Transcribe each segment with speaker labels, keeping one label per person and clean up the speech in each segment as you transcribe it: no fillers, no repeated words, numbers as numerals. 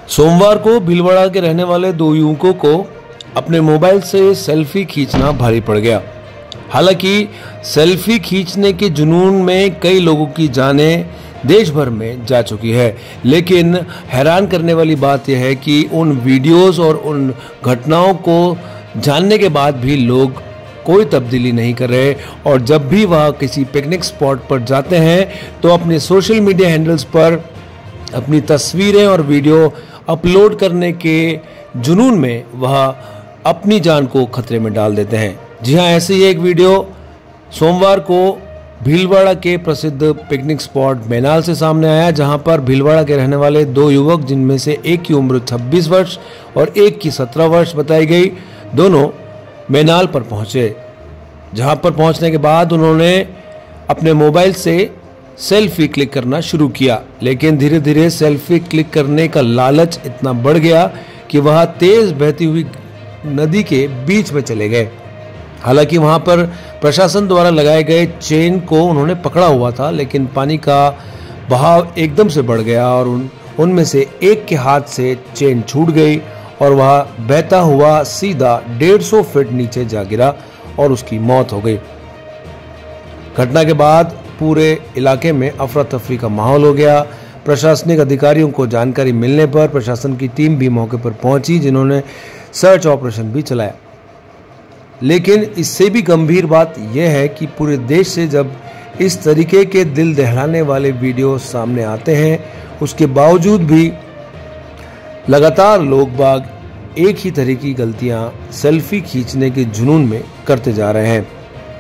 Speaker 1: सोमवार को भीलवाड़ा के रहने वाले दो युवकों को अपने मोबाइल से सेल्फी खींचना भारी पड़ गया। हालांकि सेल्फी खींचने के जुनून में कई लोगों की जानें देश भर में जा चुकी है, लेकिन हैरान करने वाली बात यह है कि उन वीडियोस और उन घटनाओं को जानने के बाद भी लोग कोई तब्दीली नहीं कर रहे और जब भी वह किसी पिकनिक स्पॉट पर जाते हैं तो अपने सोशल मीडिया हैंडल्स पर अपनी तस्वीरें और वीडियो अपलोड करने के जुनून में वह अपनी जान को खतरे में डाल देते हैं। जी हां, ऐसे ही एक वीडियो सोमवार को भीलवाड़ा के प्रसिद्ध पिकनिक स्पॉट मैनाल से सामने आया, जहां पर भीलवाड़ा के रहने वाले दो युवक, जिनमें से एक की उम्र 26 वर्ष और एक की 17 वर्ष बताई गई, दोनों मैनाल पर पहुंचे। जहां पर पहुंचने के बाद उन्होंने अपने मोबाइल से सेल्फी क्लिक करना शुरू किया, लेकिन धीरे धीरे सेल्फी क्लिक करने का लालच इतना बढ़ गया कि वह तेज बहती हुई नदी के बीच में चले गए। हालांकि वहां पर प्रशासन द्वारा लगाए गए चेन को उन्होंने पकड़ा हुआ था, लेकिन पानी का बहाव एकदम से बढ़ गया और उनमें से एक के हाथ से चेन छूट गई और वह बहता हुआ सीधा 150 फीट नीचे जा गिरा और उसकी मौत हो गई। घटना के बाद पूरे इलाके में अफरा तफरी का माहौल हो गया। प्रशासनिक अधिकारियों को जानकारी मिलने पर प्रशासन की टीम भी मौके पर पहुंची, जिन्होंने सर्च ऑपरेशन भी चलाया। लेकिन इससे भी गंभीर बात यह है कि पूरे देश से जब इस तरीके के दिल दहलाने वाले वीडियो सामने आते हैं, उसके बावजूद भी लगातार लोग बाग एक ही तरह की गलतियां सेल्फी खींचने के जुनून में करते जा रहे हैं।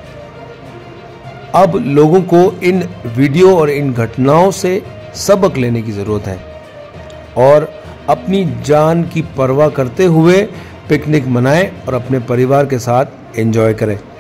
Speaker 1: अब लोगों को इन वीडियो और इन घटनाओं से सबक लेने की जरूरत है और अपनी जान की परवाह करते हुए पिकनिक मनाएं और अपने परिवार के साथ एंजॉय करें।